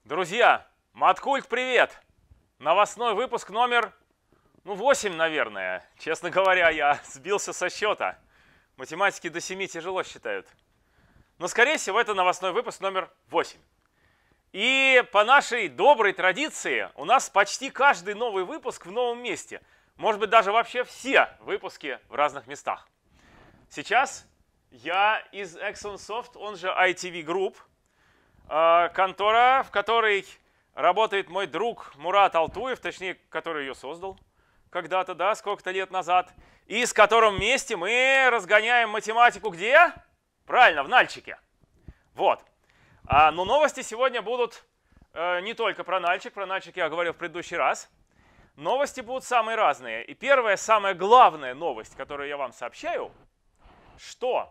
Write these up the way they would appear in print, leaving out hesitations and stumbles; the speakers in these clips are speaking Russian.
Друзья, Маткульт, привет! Новостной выпуск номер, 8, наверное. Честно говоря, я сбился со счета. Математики до 7 тяжело считают. Но, скорее всего, это новостной выпуск номер 8. И по нашей доброй традиции у нас почти каждый новый выпуск в новом месте. Может быть, даже вообще все выпуски в разных местах. Сейчас я из ExxonSoft, он же ITV Group, контора, в которой работает мой друг Мурат Алтуев, точнее, который ее создал когда-то, да, сколько-то лет назад, и с которым вместе мы разгоняем математику где? Правильно, в Нальчике. Вот. Но новости сегодня будут не только про Нальчик я говорил в предыдущий раз. Новости будут самые разные. И первая, самая главная новость, которую я вам сообщаю, что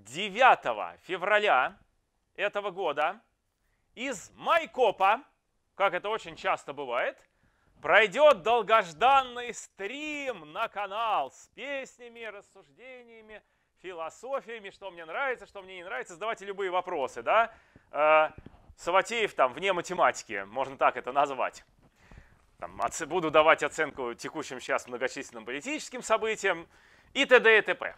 9 февраля этого года из Майкопа, как это очень часто бывает, пройдет долгожданный стрим на канал с песнями, рассуждениями, философиями, что мне нравится, что мне не нравится. Задавайте любые вопросы, да. Саватеев там вне математики, можно так это назвать. Там, буду давать оценку текущим сейчас многочисленным политическим событиям и т.д. и т.п.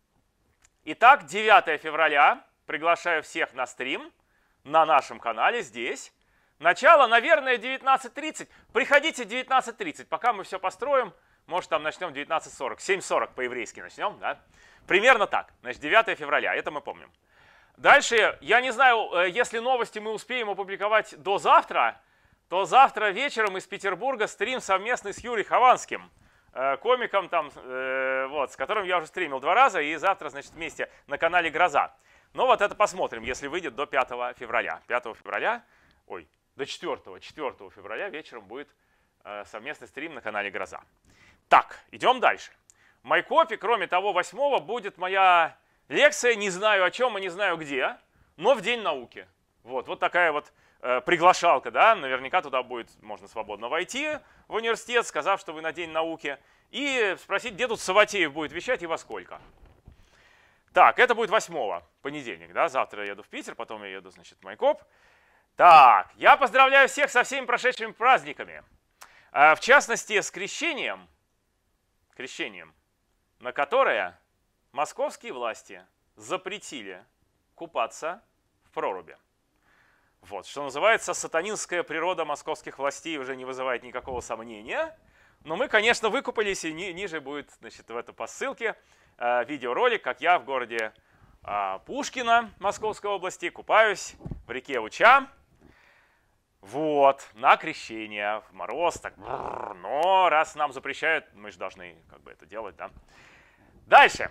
Итак, 9 февраля приглашаю всех на стрим на нашем канале здесь. Начало, наверное, 19:30. Приходите 19:30, пока мы все построим. Может, там начнем 19:40. 7:40 по-еврейски начнем, да? Примерно так. Значит, 9 февраля, это мы помним. Дальше, я не знаю, если новости мы успеем опубликовать до завтра, то завтра вечером из Петербурга стрим совместный с Юрием Хованским, комиком там, вот, с которым я уже стримил 2 раза, и завтра, значит, вместе на канале «Гроза». Но вот это посмотрим, если выйдет до 5 февраля. 5 февраля, ой, до 4 февраля вечером будет совместный стрим на канале «Гроза». Так, идем дальше. В Майкопе, кроме того, 8 будет моя лекция, не знаю о чем и не знаю где, но в День науки. Вот такая вот приглашалка, да, наверняка туда будет, можно свободно войти в университет, сказав, что вы на День науки, и спросить, где тут Саватеев будет вещать и во сколько. Так, это будет 8 понедельник, да, завтра я еду в Питер, потом я еду, значит, в Майкоп. Так, я поздравляю всех со всеми прошедшими праздниками, в частности, с крещением, на которое московские власти запретили купаться в проруби. Вот, что называется, сатанинская природа московских властей уже не вызывает никакого сомнения. Но мы, конечно, выкупались, и ниже будет, значит, в этой по ссылке видеоролик, как я в городе Пушкино Московской области купаюсь в реке Уча. Вот, на крещение, в мороз, так, но раз нам запрещают, мы же должны как бы это делать, да. Дальше.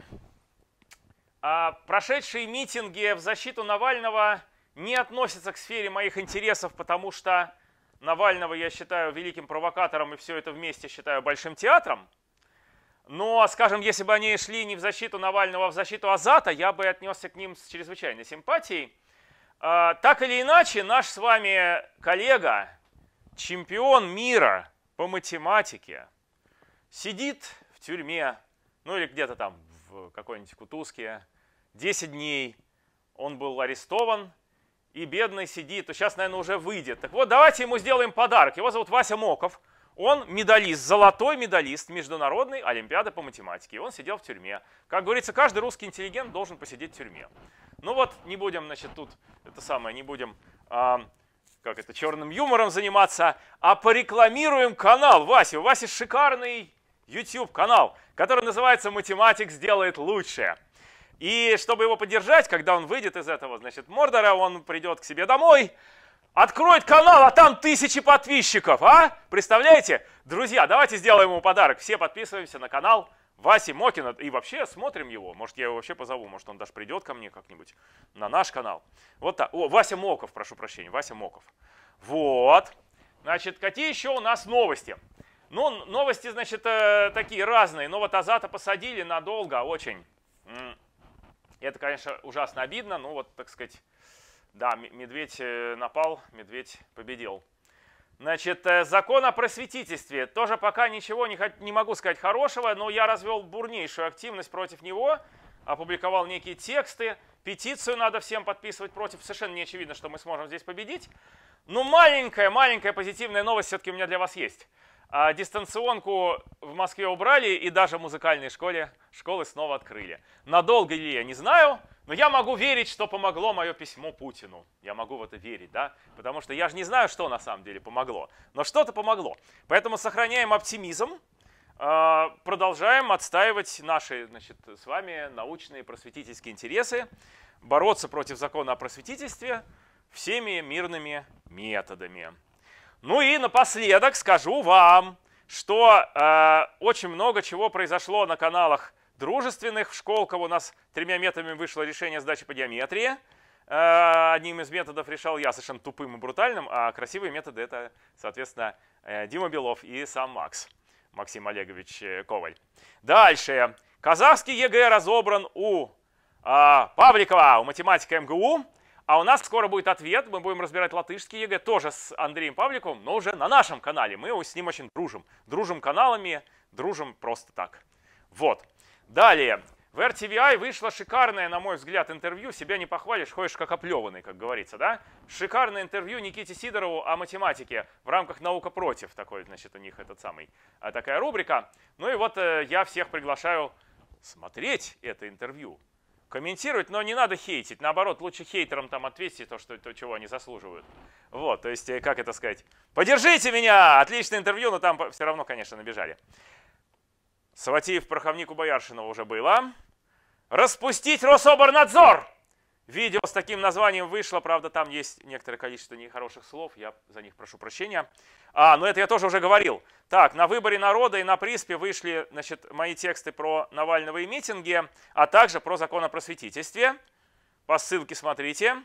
Прошедшие митинги в защиту Навального не относятся к сфере моих интересов, потому что Навального я считаю великим провокатором и все это вместе считаю большим театром. Но, скажем, если бы они шли не в защиту Навального, а в защиту Азата, я бы отнесся к ним с чрезвычайной симпатией. Так или иначе, наш с вами коллега, чемпион мира по математике, сидит в тюрьме, ну или где-то там в какой-нибудь Кутузке, 10 дней он был арестован, и бедный сидит, то сейчас, наверное, уже выйдет. Так вот, давайте ему сделаем подарок. Его зовут Вася Моков. Он медалист, золотой медалист Международной олимпиады по математике. И он сидел в тюрьме. Как говорится, каждый русский интеллигент должен посидеть в тюрьме. Ну вот, не будем, значит, тут это самое, не будем, черным юмором заниматься, а порекламируем канал Васи. У Васи шикарный YouTube-канал, который называется «Математик сделает лучше». И чтобы его поддержать, когда он выйдет из этого, значит, Мордора, он придет к себе домой, откроет канал, а там 1000 подписчиков, а? Представляете? Друзья, давайте сделаем ему подарок. Все подписываемся на канал Васи Мокина и вообще смотрим его. Может, я его вообще позову, может, он даже придет ко мне как-нибудь на наш канал. Вот так. О, Вася Моков, прошу прощения, Вася Моков. Вот. Значит, какие еще у нас новости? Ну, новости, значит, такие разные. Но вот Азата посадили надолго, очень. Это, конечно, ужасно обидно, но вот, так сказать, да, медведь напал, медведь победил. Значит, закон о просветительстве. Тоже пока ничего не могу сказать хорошего, но я развел бурнейшую активность против него. опубликовал некие тексты, петицию надо всем подписывать против. Совершенно не очевидно, что мы сможем здесь победить. Но маленькая позитивная новость все-таки у меня для вас есть. Дистанционку в Москве убрали, и даже в музыкальной школы снова открыли. Надолго ли, я не знаю, но я могу верить, что помогло мое письмо Путину. Я могу в это верить, да? Потому что я же не знаю, что на самом деле помогло. Но что-то помогло. Поэтому сохраняем оптимизм, продолжаем отстаивать наши, значит, с вами научные просветительские интересы, бороться против закона о просветительстве всеми мирными методами. Ну и напоследок скажу вам, что очень много чего произошло на каналах дружественных. В Школково у нас 3 методами вышло решение сдачи по геометрии. Одним из методов решал я, совершенно тупым и брутальным, а красивые методы это, соответственно, Дима Белов и сам Максим Олегович Коваль. Дальше. Казахский ЕГЭ разобран у Павликова, у математика МГУ. А у нас скоро будет ответ, мы будем разбирать латышский ЕГЭ, тоже с Андреем Павликовым, но уже на нашем канале. Мы с ним очень дружим. Дружим каналами, дружим просто так. Вот. Далее. В RTVI вышло шикарное, на мой взгляд, интервью. Себя не похвалишь, ходишь как оплеванный, как говорится, да? Шикарное интервью Никите Сидорову о математике в рамках «Наука против». Такой, значит, у них такая рубрика. Ну и вот я всех приглашаю смотреть это интервью. Комментировать, но не надо хейтить. Наоборот, лучше хейтерам там ответьте то, чего они заслуживают. Вот, то есть, как это сказать? Поддержите меня! Отличное интервью, но там все равно, конечно, набежали. Саватеев, Пороховник у Бояршинова уже было. Распустить Рособорнадзор! Видео с таким названием вышло, правда, там есть некоторое количество нехороших слов, я за них прошу прощения. Но это я тоже уже говорил. Так, на выборе народа и на Приспе вышли, значит, мои тексты про Навального и митинги, а также про закон о просветительстве. По ссылке смотрите.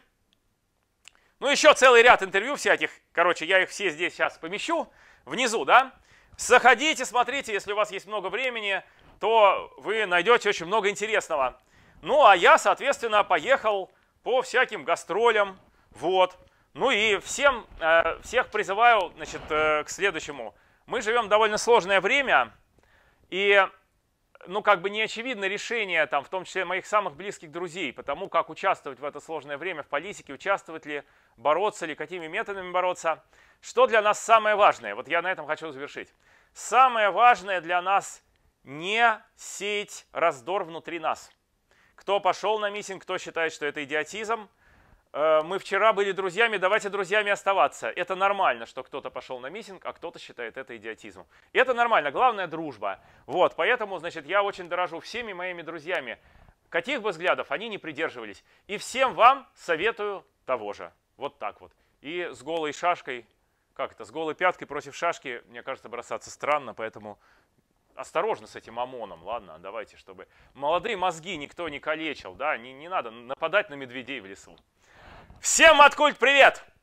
Ну, еще целый ряд интервью всяких. Короче, я их все здесь сейчас помещу внизу, да? Заходите, смотрите, если у вас есть много времени, то вы найдете очень много интересного. Ну, а я, соответственно, поехал по всяким гастролям, вот. Ну и всех призываю, значит, к следующему. Мы живем в довольно сложное время, и, ну, как бы не очевидно решение, там, в том числе моих самых близких друзей, потому как участвовать в это сложное время в политике, участвовать ли, бороться ли, какими методами бороться. Что для нас самое важное? Вот я на этом хочу завершить. Самое важное для нас не сеять раздор внутри нас. Кто пошел на митинг, кто считает, что это идиотизм. Мы вчера были друзьями, давайте друзьями оставаться. Это нормально, что кто-то пошел на митинг, а кто-то считает это идиотизмом. Это нормально, главное дружба. Вот, поэтому, значит, я очень дорожу всеми моими друзьями. Каких бы взглядов они не придерживались. И всем вам советую того же. Вот так вот. И с голой шашкой, с голой пяткой против шашки, мне кажется, бросаться странно, поэтому... Осторожно с этим ОМОНом, ладно, давайте, чтобы молодые мозги никто не калечил, да, не надо нападать на медведей в лесу. Всем Маткульт, привет!